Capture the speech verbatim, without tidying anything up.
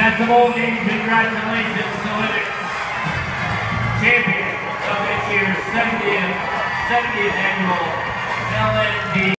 That's the whole game. Congratulations to Olympic champion of this year's seventieth, seventieth annual L N D.